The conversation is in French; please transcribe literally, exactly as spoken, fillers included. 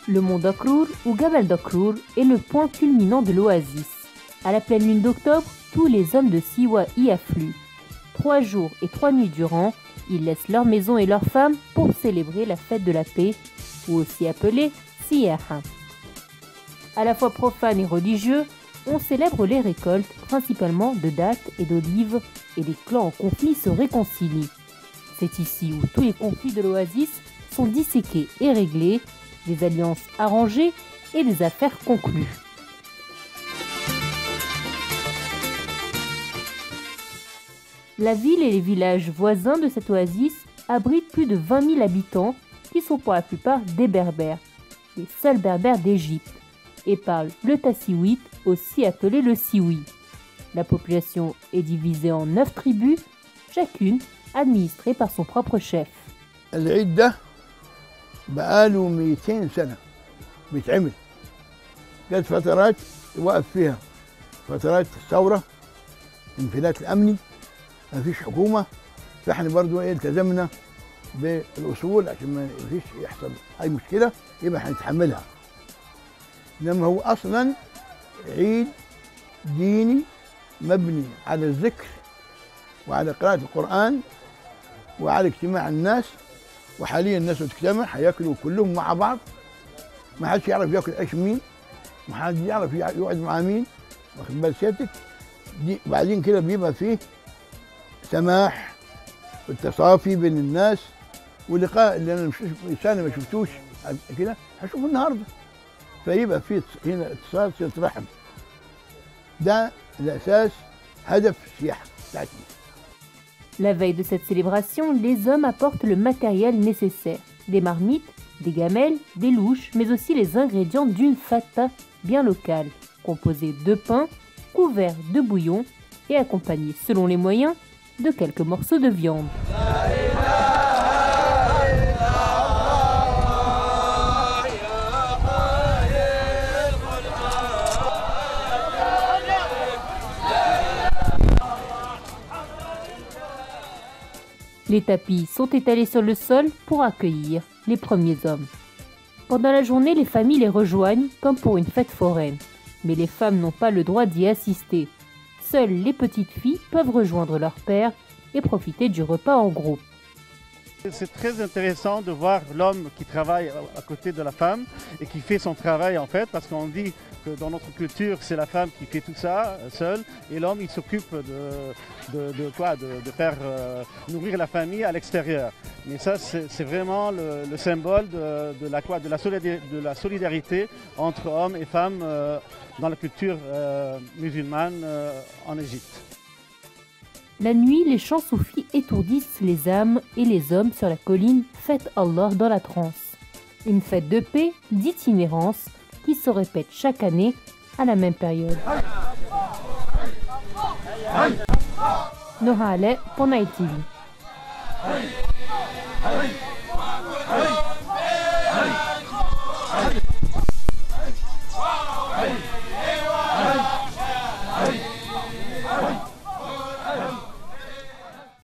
Le mont Dakhrour ou Gabal Dakhrour est le point culminant de l'oasis. À la pleine lune d'octobre, tous les hommes de Siwa y affluent. Trois jours et trois nuits durant, ils laissent leur maison et leurs femmes pour célébrer la fête de la paix, ou aussi appelée Siyaha. À la fois profane et religieux, on célèbre les récoltes, principalement de dattes et d'olives, et les clans en conflit se réconcilient. C'est ici où tous les conflits de l'oasis sont disséqués et réglés, des alliances arrangées et des affaires conclues. La ville et les villages voisins de cette oasis abritent plus de vingt mille habitants qui sont pour la plupart des Berbères, les seuls Berbères d'Égypte, et parlent le tassiwite, aussi appelé le siwi. La population est divisée en neuf tribus, chacune administrée par son propre chef. العيد ده بقاله مئتين سنة بيتعمل. جت فترات وقف فيها فترات الثورة، الانفلات الأمني، ما فيش حكومة، فاحنا برضو ايه التزمنا بالأصول عشان ما فيش يحصل أي مشكلة يبقى هنتحملها. إنما هو أصلا عيد ديني مبني على الذكر وعلى قراءة القرآن وعلى اجتماع الناس، وحاليا الناس بتجتمع هياكلوا كلهم مع بعض، ما حدش يعرف ياكل ايش مين، ما حدش يعرف يقعد مع مين، واخد بال سيادتك؟ دي وبعدين كده بيبقى فيه سماح والتصافي بين الناس ولقاء اللي انا مش سنه ما شفتوش كده هشوفه النهارده، فيبقى فيه هنا اتصال صلة رحم. ده الاساس هدف السياحه بتاعتنا. La veille de cette célébration, les hommes apportent le matériel nécessaire, des marmites, des gamelles, des louches, mais aussi les ingrédients d'une fata bien locale, composée de pain, couvert de bouillon et accompagné, selon les moyens, de quelques morceaux de viande. Les tapis sont étalés sur le sol pour accueillir les premiers hommes. Pendant la journée, les familles les rejoignent comme pour une fête foraine. Mais les femmes n'ont pas le droit d'y assister. Seules les petites filles peuvent rejoindre leur père et profiter du repas en groupe. C'est très intéressant de voir l'homme qui travaille à côté de la femme et qui fait son travail en fait, parce qu'on dit que dans notre culture c'est la femme qui fait tout ça seule et l'homme il s'occupe de, de, de quoi de, de faire euh, nourrir la famille à l'extérieur. Mais ça c'est vraiment le, le symbole de, de, la, quoi, de, la de la solidarité entre hommes et femmes euh, dans la culture euh, musulmane euh, en Égypte. La nuit, les chants soufis étourdissent les âmes et les hommes sur la colline Fête Allah dans la transe. Une fête de paix, d'itinérance, qui se répète chaque année à la même période. Noha Ale pour Nile T V.